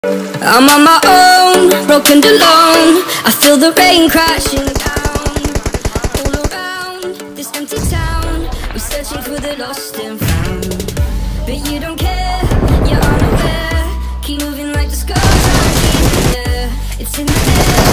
I'm on my own, broken and alone. I feel the rain crashing down all around this empty town. We're searching for the lost and found, but you don't care, you're unaware. Keep moving like the scars are in the air. It's in the air,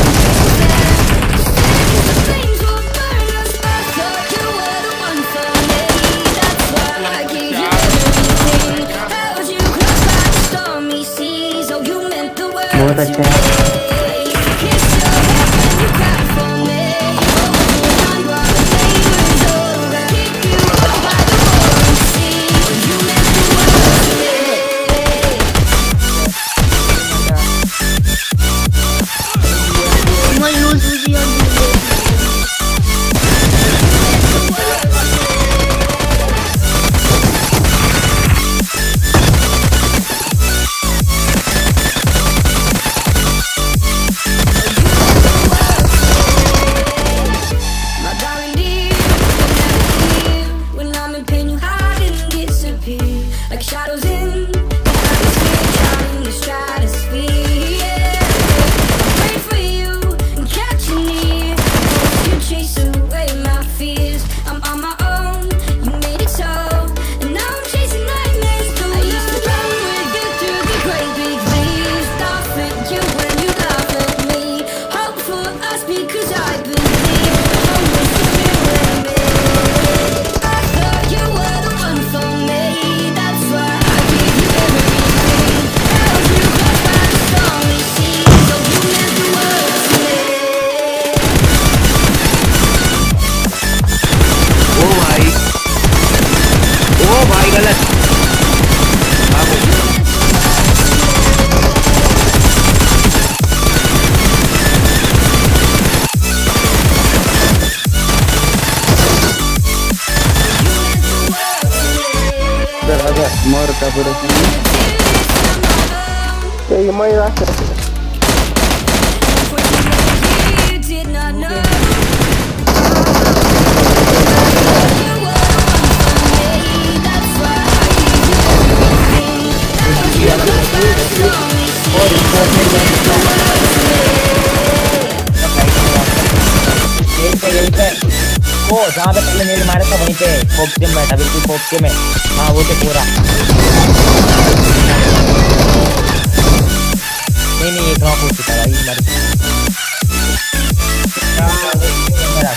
the flames will burn us. I thought you were the one for me. That's why I gave you everything. Held you close by the stormy seas. Oh, you meant the world to me. Kiss your head when you cried for me. Hold your hand while the day was over. Keep you up by the roaring sea. You meant the world to me. My darling dear, you'll never hear. When I'm in pain, you hide and disappear like shadows in the atmosphere, drowning the stratosphere. Yeah, I pray for you and catch you near. You chase away my fears. I'm on my own, you made it so, and now I'm chasing nightmares too. I used to run with you through the great big leaves, laugh at you when you laugh at me. Hope for us because I believe. Home was the spirit in me. I thought you were the one for me. That's why I gave you everything. Held you close by the stormy seas. Oh, you meant the world to me. ओ भाई गलत। You did not know. That's why I gave you everything. Held you close by the stormy वो जहाँ पे पहले नील मारा था वहीं पे फोक्स में बैठा, बिल्कुल फोक्स में। हाँ वो तो पूरा नहीं एक नॉक हो चुका है मर मेरा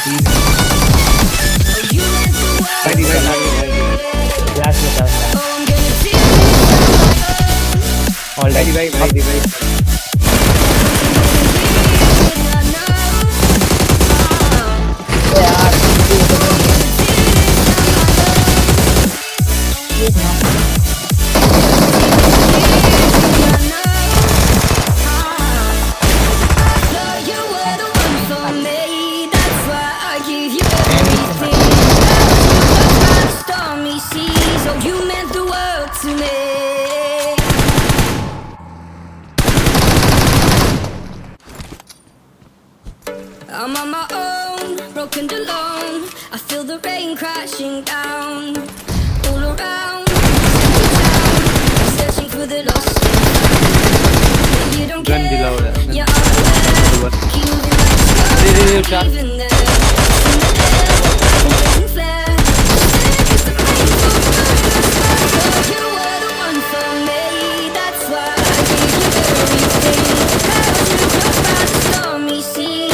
I'm on my own, broken and alone. I feel the rain crashing down all around this empty town. I'm searching for the lost and you don't care, you're unaware. Keep moving like the stars, even there. In the air, the blazing flare. It's the flames will burn us. I thought you were the one for me. That's why I gave you everything. Held you close by the stormy seas.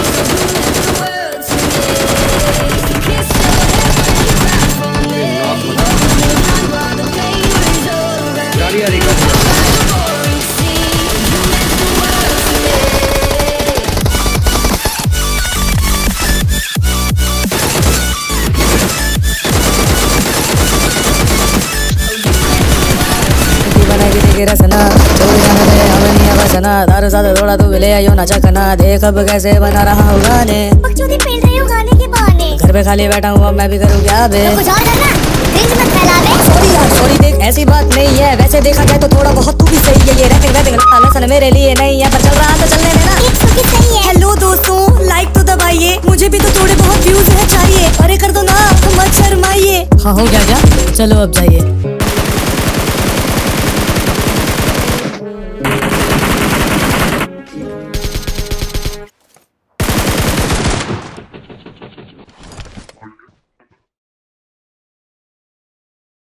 रसना छोड़ जाना दे हमें नहीं बचना दारू साथ थोड़ा तू ले आयो ना चखना देख अब कैसे बना रहा हूँ गाने बकचोदी पेल रही हूँ गाने के बहाने घर पे खाली बैठा हूँ अब मैं भी करूँ क्या बे तो कुछ और करना तेज मत फैलावे सॉरी यार सॉरी देख ऐसी बात नहीं है वैसे देखा जाए तो थोड़ा बहुत तू भी सही है ये रैपिंग लसन मेरे लिए नहीं है पर चल रहा तो चलने देना एक सुखी सही है। हेलो दोस्तों लाइक तो दबाइए मुझे भी तो थोड़े बहुत व्यूज है चाहिए अरे कर दो ना मत शर्माइए हाँ हो गया क्या चलो अब जाइए।